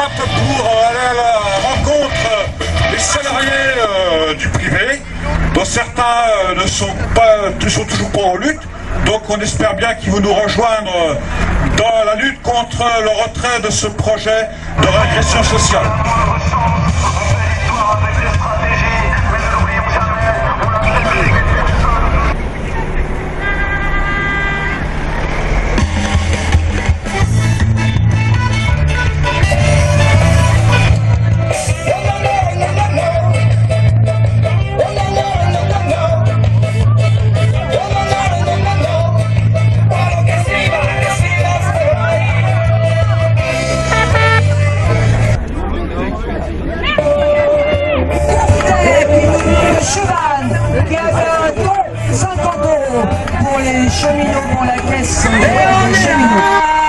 pointe pour aller à la rencontre des salariés du privé, dont certains ne sont toujours pas en lutte. Donc on espère bien qu'ils vont nous rejoindre dans la lutte contre le retrait de ce projet de régression sociale. Les cheminots pour la caisse des cheminots.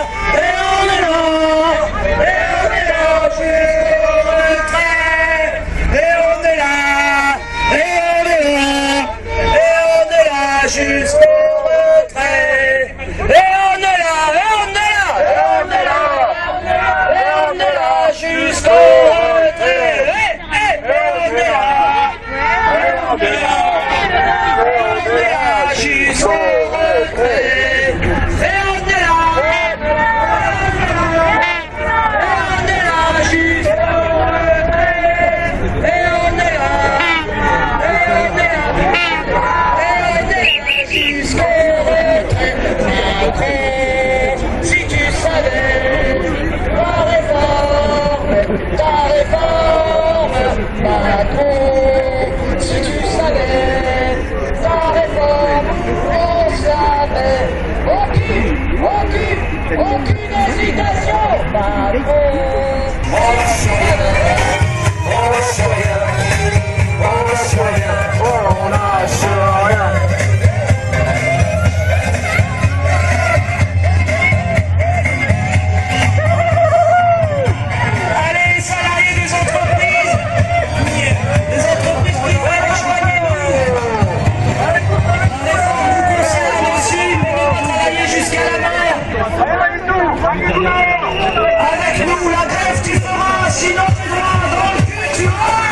Aucune hésitation, allez les salariés des entreprises, rejoignez-nous. Les femmes vous concernent aussi, mais on va travailler jusqu'à la mer. Avec nous, la grève tu feras, sinon tu verras dans le cul, tu auras.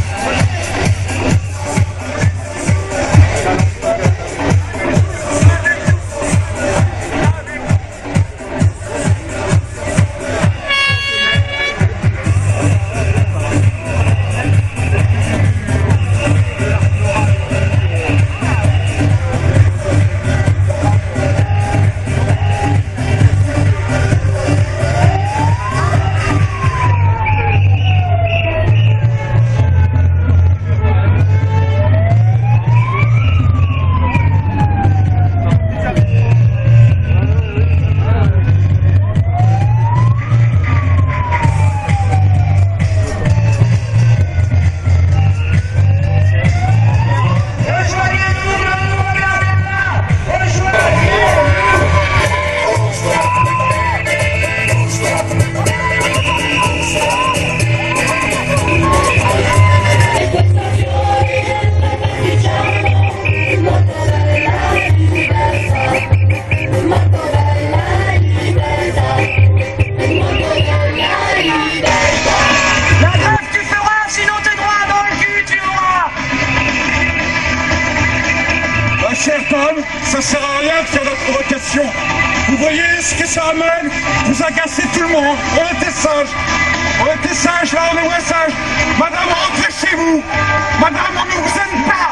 Ça sert à rien de faire de la provocation. Vous voyez ce que ça amène? Vous agacez tout le monde. On était sages. On était sages, là on est moins sages. Madame, rentrez chez vous. Madame, on ne vous aime pas.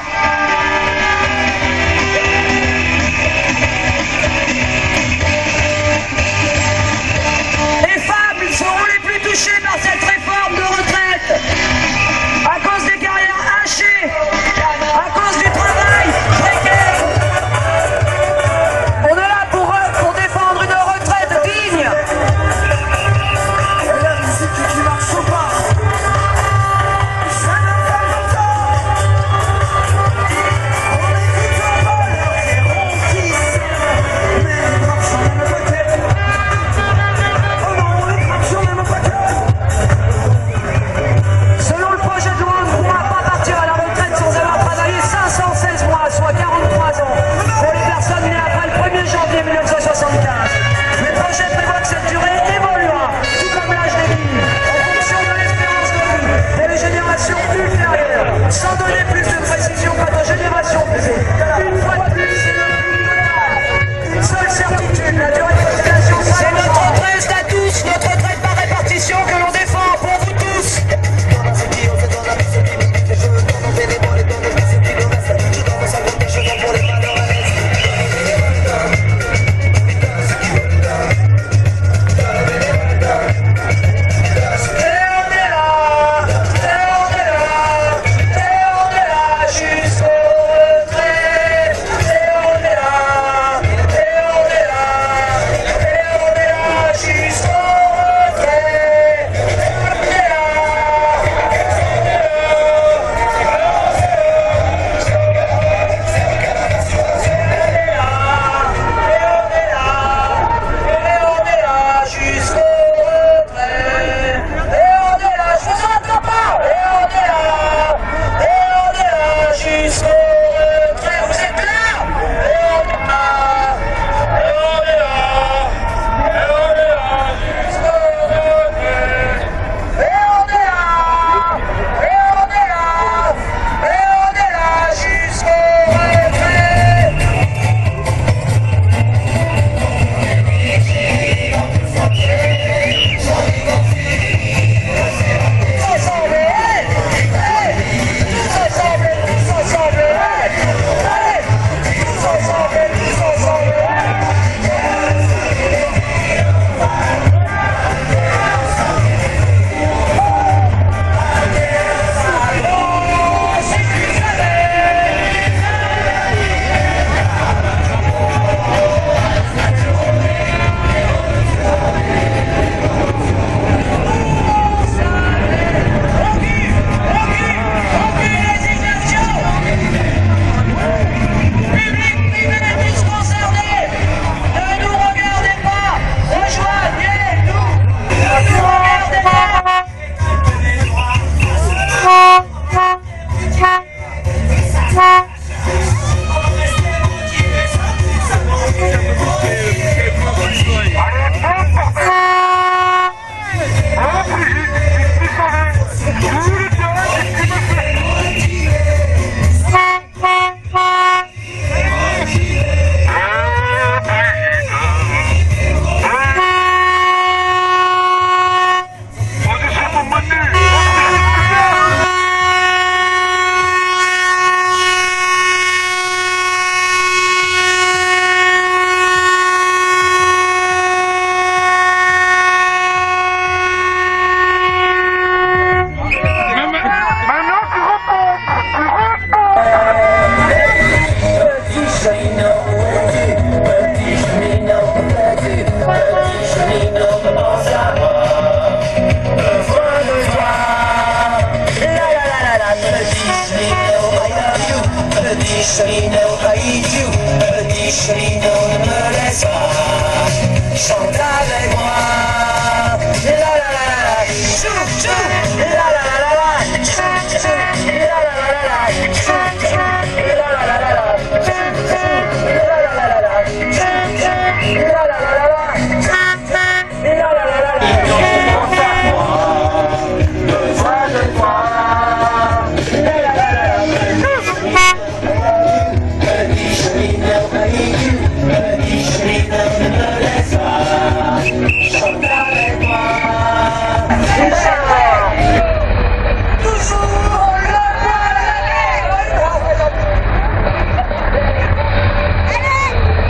Les femmes seront les plus touchées par cette réforme de retraite. À cause des carrières hachées, à cause du travail précaire. On est là pour défendre une retraite digne. Tu marches pas. génération ultérieure. Sans donner plus de précision quant aux générations fusées. Une fois de plus, c'est le but total. Une seule certitude, la durée de constellation. C'est notre retraite à tous, notre retraite par répartition que l'on défend pour vous tous. Allez,